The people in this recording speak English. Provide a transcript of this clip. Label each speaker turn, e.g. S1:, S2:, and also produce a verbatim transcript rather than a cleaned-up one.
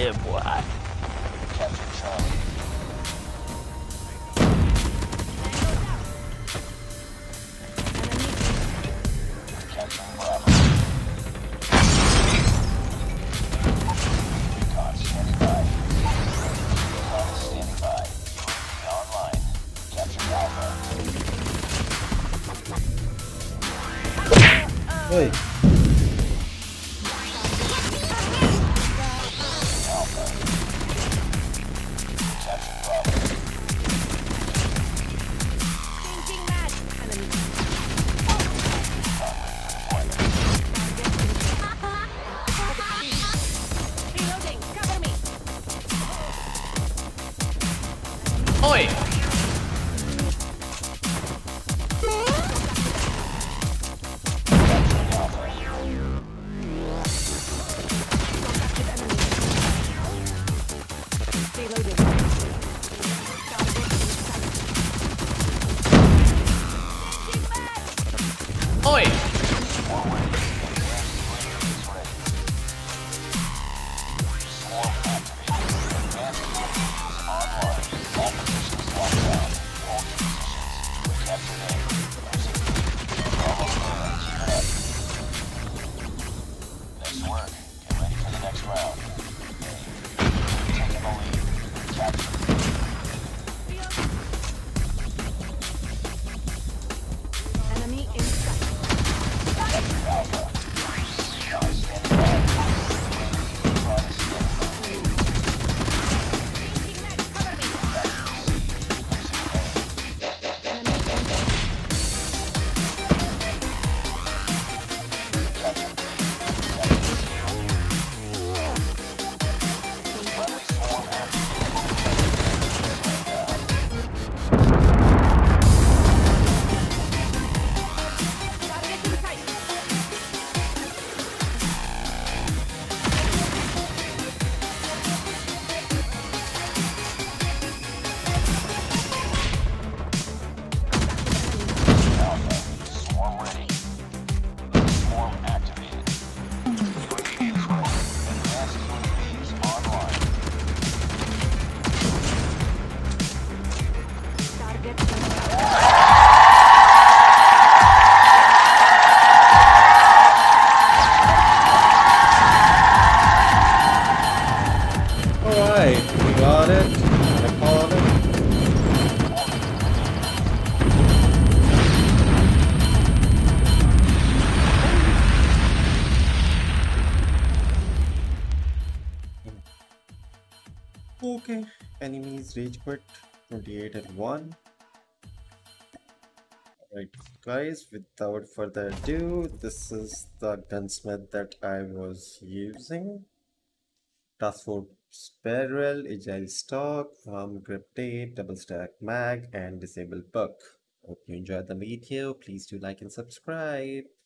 S1: Yeah, boy.
S2: Capture Charlie. Capture Bravo. Recon standing by. Recon is standing by. U A V online. Capture Alpha.
S3: Oi.
S2: Alpha. Capture Bravo.
S4: Changing mag. Enemy. Reloading. Cover me.
S1: Oi!
S4: Reloading.
S1: Oi!
S2: Nice work. Get ready for the next round. Taking the lead. Capture.
S4: Enemy in sight.
S2: Capture Alpha. Now standing by. Recon is standing by.
S4: Changing mag. Cover me.
S2: Capture C. Losing A.
S4: Enemy in sight.
S2: Capture B. Capture C. Friendly swarm
S4: Target in sight.
S2: Alpha. Swarm ready. Swarm activated. U A V is ready. Advanced U A Vs online.
S4: Target in sight.
S3: Alright, we got it. I called it. Okay, enemies rage quit twenty-eight and one. Alright, guys, without further ado, this is the gunsmith that I was using. Task Force Barrel, Agile Stock, Farm Grip Tape, Double Stack Mag, and Disable Buck. Hope you enjoyed the video. Please do like and subscribe.